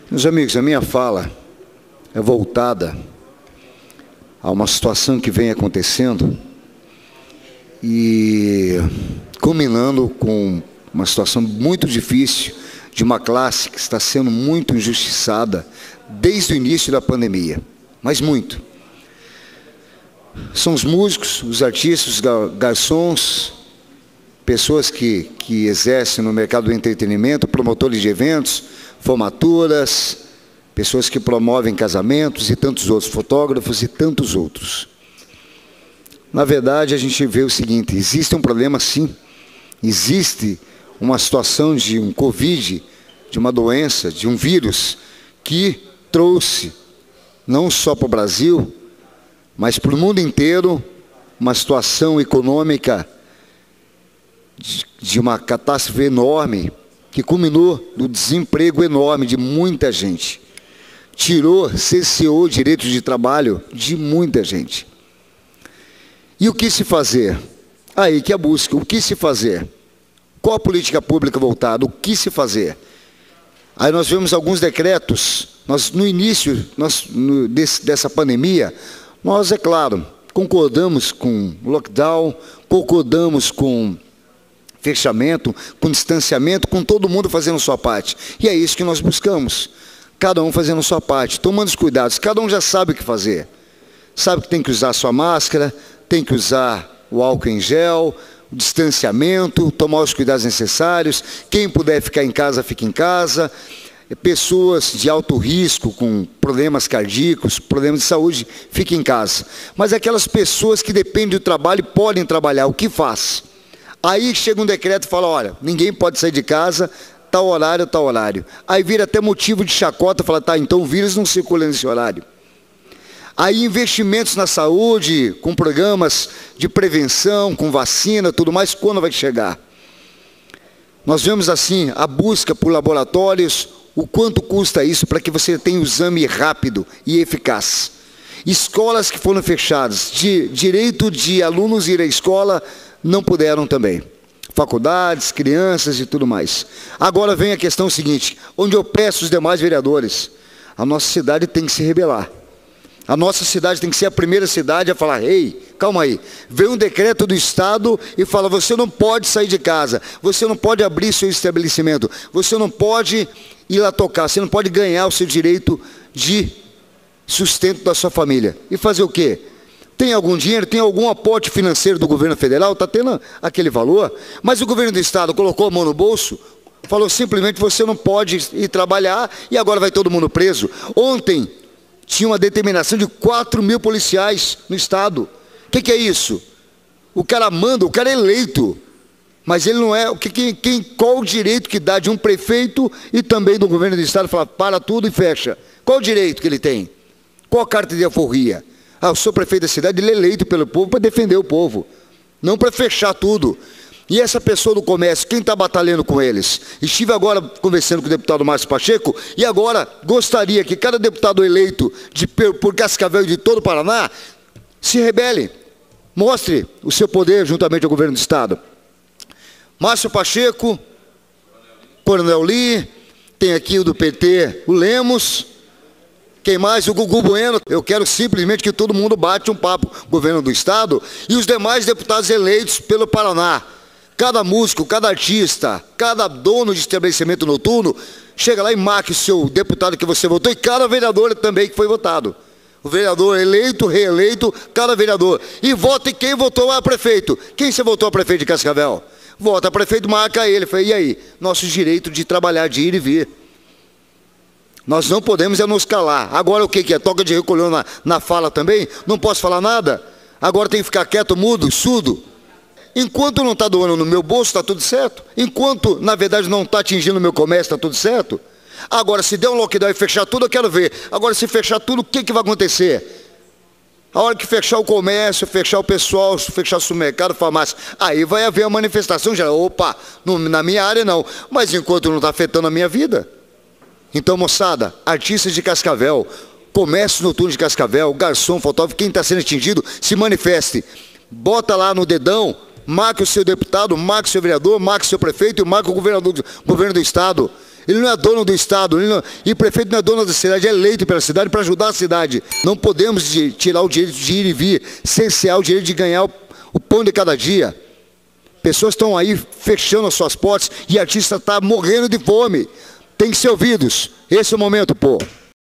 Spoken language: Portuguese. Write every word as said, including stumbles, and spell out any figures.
Meus amigos, a minha fala é voltada a uma situação que vem acontecendo e culminando com uma situação muito difícil de uma classe que está sendo muito injustiçada desde o início da pandemia, mas muito. São os músicos, os artistas, os garçons, pessoas que, que exercem no mercado do entretenimento, promotores de eventos, formaturas, pessoas que promovem casamentos e tantos outros, fotógrafos e tantos outros. Na verdade, a gente vê o seguinte: existe um problema sim, existe uma situação de um Covid, de uma doença, de um vírus, que trouxe, não só para o Brasil, mas para o mundo inteiro, uma situação econômica de, de uma catástrofe enorme, que culminou no desemprego enorme de muita gente. Tirou, cerceou o direito de trabalho de muita gente. E o que se fazer? Aí que a busca, o que se fazer? Qual a política pública voltada? O que se fazer? Aí nós vemos alguns decretos, nós, no início nós, no, desse, dessa pandemia, nós, é claro, concordamos com lockdown, concordamos com fechamento, com distanciamento, com todo mundo fazendo sua parte. E é isso que nós buscamos. Cada um fazendo sua parte, tomando os cuidados. Cada um já sabe o que fazer. Sabe que tem que usar a sua máscara, tem que usar o álcool em gel, o distanciamento, tomar os cuidados necessários. Quem puder ficar em casa, fica em casa. Pessoas de alto risco, com problemas cardíacos, problemas de saúde, fiquem em casa. Mas aquelas pessoas que dependem do trabalho e podem trabalhar, o que faz? Aí chega um decreto e fala: olha, ninguém pode sair de casa, tal horário, tal horário. Aí vira até motivo de chacota, fala: tá, então o vírus não circula nesse horário. Aí investimentos na saúde, com programas de prevenção, com vacina, tudo mais, quando vai chegar? Nós vemos assim a busca por laboratórios, o quanto custa isso para que você tenha um exame rápido e eficaz. Escolas que foram fechadas, de direito de alunos ir à escola, não puderam também. Faculdades, crianças e tudo mais. Agora vem a questão seguinte, onde eu peço os demais vereadores: a nossa cidade tem que se rebelar. A nossa cidade tem que ser a primeira cidade a falar: ei, calma aí. Vem um decreto do Estado e fala: você não pode sair de casa, você não pode abrir seu estabelecimento, você não pode ir lá tocar, você não pode ganhar o seu direito de sustento da sua família. E fazer o quê? Tem algum dinheiro, tem algum aporte financeiro do governo federal, está tendo aquele valor, mas o governo do Estado colocou a mão no bolso, falou simplesmente: você não pode ir trabalhar e agora vai todo mundo preso. Ontem tinha uma determinação de quatro mil policiais no Estado. O que, que é isso? O cara manda, o cara é eleito, mas ele não é... Quem, quem, qual o direito que dá de um prefeito e também do governo do Estado falar: para tudo e fecha? Qual o direito que ele tem? Qual a carta de alforria? Ah, eu sou prefeito da cidade, ele é eleito pelo povo para defender o povo, não para fechar tudo. E essa pessoa do comércio, quem está batalhando com eles? Estive agora conversando com o deputado Márcio Pacheco, e agora gostaria que cada deputado eleito de, por Cascavel e de todo o Paraná se rebele, mostre o seu poder juntamente ao governo do Estado. Márcio Pacheco, Coronel Lee, tem aqui o do P T, o Lemos... Quem mais? O Gugu Bueno. Eu quero simplesmente que todo mundo bate um papo, governo do Estado e os demais deputados eleitos pelo Paraná. Cada músico, cada artista, cada dono de estabelecimento noturno, chega lá e marque o seu deputado que você votou e cada vereador também que foi votado. O vereador eleito, reeleito, cada vereador. E vote quem votou a prefeito. Quem você votou a prefeito de Cascavel? Vota a prefeito, marca ele. E aí? Nosso direito de trabalhar, de ir e vir. Nós não podemos é nos calar. Agora o que, que é? Toca de recolhão na, na fala também? Não posso falar nada? Agora tem que ficar quieto, mudo, surdo? Enquanto não está doando no meu bolso, está tudo certo? Enquanto, na verdade, não está atingindo o meu comércio, está tudo certo? Agora, se der um lockdown e fechar tudo, eu quero ver. Agora, se fechar tudo, o que, que vai acontecer? A hora que fechar o comércio, fechar o pessoal, fechar o supermercado, farmácia, aí vai haver a manifestação geral. Opa, no, na minha área não. Mas enquanto não está afetando a minha vida... Então, moçada, artistas de Cascavel, comércio noturno de Cascavel, garçom, fotógrafo, quem está sendo atingido, se manifeste. Bota lá no dedão, marque o seu deputado, marque o seu vereador, marque o seu prefeito e marque o governador, governo do Estado. ele não é dono do Estado, ele não, e o prefeito não é dono da cidade, é eleito pela cidade para ajudar a cidade. Não podemos de, tirar o direito de ir e vir, cercear o direito de ganhar o, o pão de cada dia. Pessoas estão aí fechando as suas portas e artista está morrendo de fome. Tem que ser ouvidos. Esse é o momento, pô.